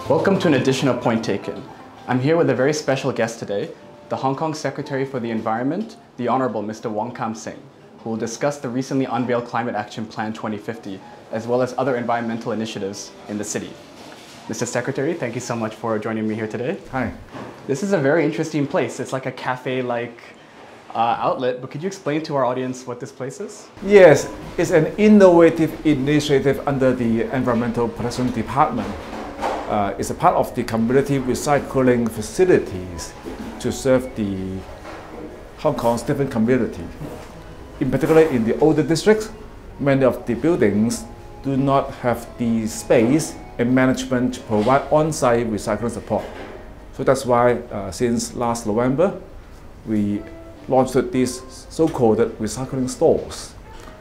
Welcome to an edition of Point Taken. I'm here with a very special guest today, the Hong Kong Secretary for the Environment, the Honourable Mr. Wong Kam Seng, who will discuss the recently unveiled Climate Action Plan 2050, as well as other environmental initiatives in the city. Mr. Secretary, thank you so much for joining me here today. Hi. This is a very interesting place. It's like a cafe-like outlet, but could you explain to our audience what this place is? Yes, it's an innovative initiative under the Environmental Protection Department. It's a part of the community recycling facilities to serve the Hong Kong's different community. In particular, in the older districts, many of the buildings do not have the space and management to provide on-site recycling support. So that's why since last November, we launched these so-called recycling stores,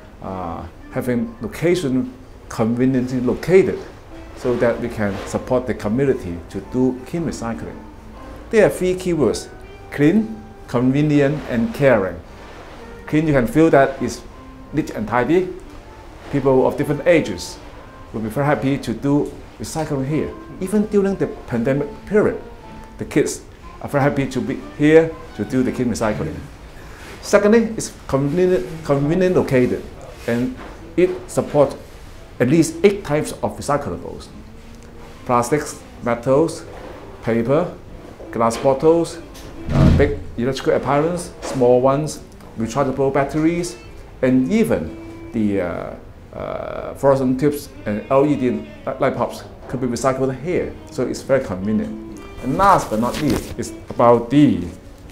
having location conveniently located so that we can support the community to do clean recycling. There are three keywords: clean, convenient, and caring. Clean, you can feel that it's neat and tidy. People of different ages will be very happy to do recycling here. Even during the pandemic period, the kids are very happy to be here to do the clean recycling. Secondly, it's convenient located, and it supports at least 8 types of recyclables: plastics, metals, paper, glass bottles, big electrical appliances, small ones, rechargeable batteries, and even the fluorescent tubes and LED light bulbs could be recycled here. So it's very convenient. And last but not least, it's about we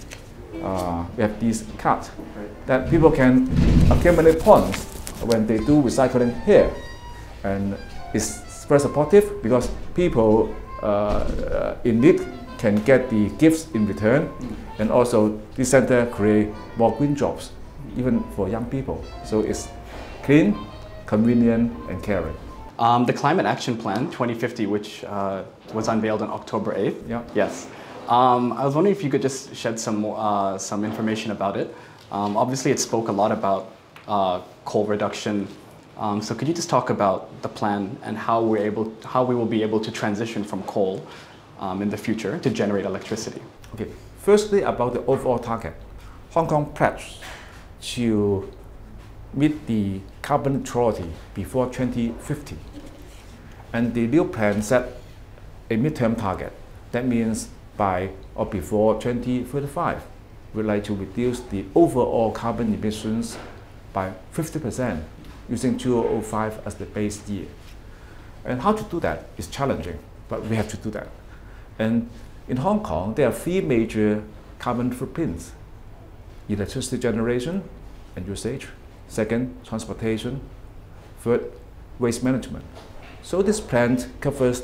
have these cards that people can accumulate points when they do recycling here. And it's very supportive because people in need can get the gifts in return, and also this center create more green jobs, even for young people. So it's clean, convenient, and caring. The Climate Action Plan 2050, which was unveiled on October 8th. Yeah. Yes. I was wondering if you could just shed some information about it. Obviously, it spoke a lot about coal reduction. So could you just talk about the plan and how we will be able to transition from coal in the future to generate electricity? Okay. Firstly, about the overall target, Hong Kong pledged to meet the carbon neutrality before 2050, and the new plan set a midterm target. That means by or before 2035, we'd like to reduce the overall carbon emissions by 50%. Using 2005 as the base year. And how to do that is challenging, but we have to do that. And in Hong Kong, there are 3 major carbon footprints: electricity generation and usage, second, transportation, third, waste management. So this plan covers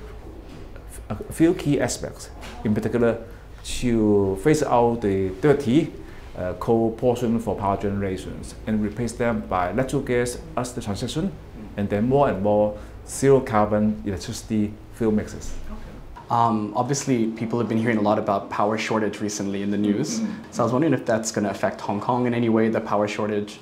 a few key aspects, in particular to phase out the dirty coal portion for power generations and replace them by natural gas as the transition, and then more and more zero carbon electricity fuel mixes. Obviously, people have been hearing a lot about power shortage recently in the news. So I was wondering if that's going to affect Hong Kong in any way, the power shortage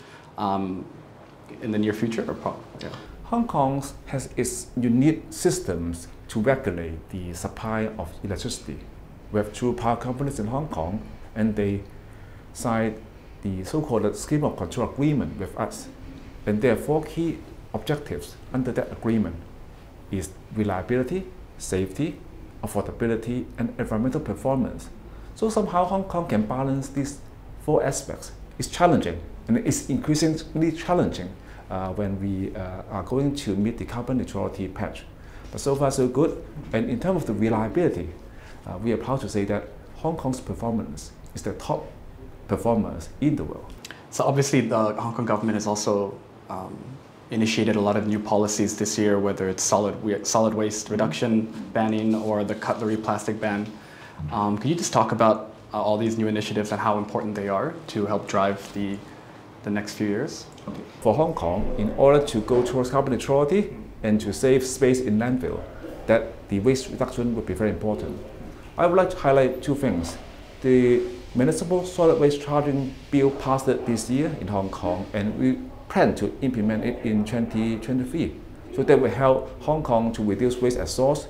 in the near future? Yeah. Hong Kong has its unique systems to regulate the supply of electricity. We have 2 power companies in Hong Kong, and they signed the so-called Scheme of Control Agreement with us. And there are 4 key objectives under that agreement: is reliability, safety, affordability, and environmental performance. So somehow Hong Kong can balance these 4 aspects. It's challenging, and it's increasingly challenging when we are going to meet the carbon neutrality pledge. But so far so good. And in terms of the reliability, we are proud to say that Hong Kong's performance is the top performers in the world. So obviously the Hong Kong government has also initiated a lot of new policies this year, whether it's solid waste reduction banning or the cutlery plastic ban. Could you just talk about all these new initiatives and how important they are to help drive the next few years? Okay. For Hong Kong, in order to go towards carbon neutrality and to save space in landfill, that the waste reduction would be very important. I would like to highlight 2 things. The municipal solid waste charging bill passed this year in Hong Kong, and we plan to implement it in 2023. So that will help Hong Kong to reduce waste at source,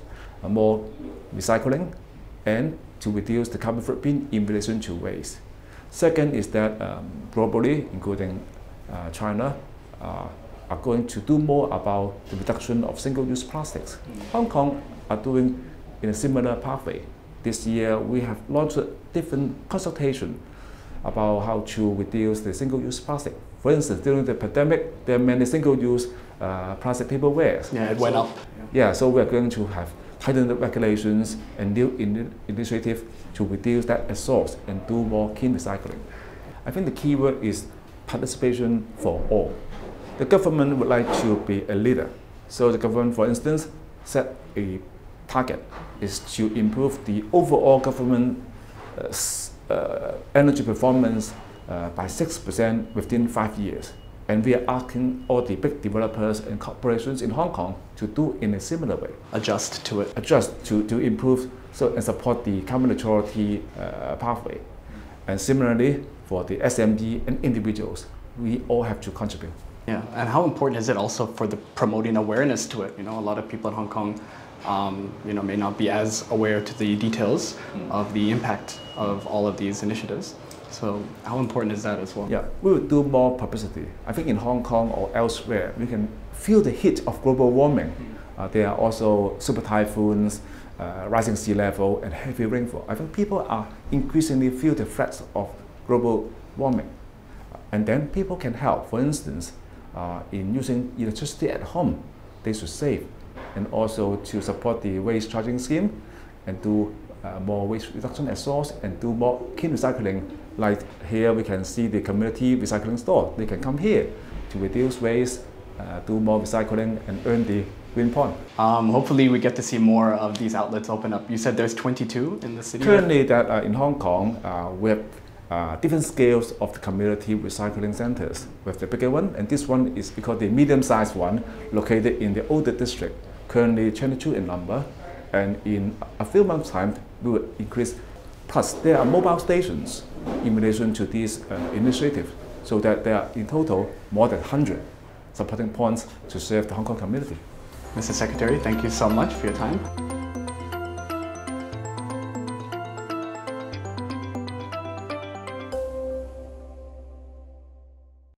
more recycling and to reduce the carbon footprint in relation to waste. Second is that globally, including China, are going to do more about the reduction of single-use plastics. Hong Kong are doing in a similar pathway. This year, we have launched different consultation about how to reduce the single-use plastic. For instance, during the pandemic, there are many single-use plastic tableware. Yeah, it went up. Yeah, so we're going to have tightened regulations and new initiative to reduce that at source and do more clean recycling. I think the key word is participation for all. The government would like to be a leader. So the government, for instance, set a target is to improve the overall government energy performance by 6% within 5 years. And we are asking all the big developers and corporations in Hong Kong to do in a similar way. Adjust to it. Adjust to improve and support the carbon neutrality pathway. And similarly, for the SME and individuals, we all have to contribute. Yeah, and how important is it also for the promoting awareness to it? You know, a lot of people in Hong Kong, may not be as aware to the details of the impact of all of these initiatives. So how important is that as well? Yeah, we will do more publicity. I think in Hong Kong or elsewhere, we can feel the heat of global warming. There are also super typhoons, rising sea level, and heavy rainfall. I think people are increasingly feel the threats of global warming. And then people can help. For instance, in using electricity at home, they should save. And also to support the waste charging scheme and do more waste reduction at source and do more clean recycling. Like here we can see the community recycling store. They can come here to reduce waste, do more recycling and earn the green point. Hopefully we get to see more of these outlets open up. You said there's 22 in the city? Currently that in Hong Kong we have different scales of the community recycling centers. We have the bigger one, and this one is because the medium-sized one located in the older district, currently 22 in number, and in a few months' time we will increase. Plus, there are mobile stations in relation to this initiative, so that there are in total more than 100 supporting points to serve the Hong Kong community. Mr. Secretary, thank you so much for your time.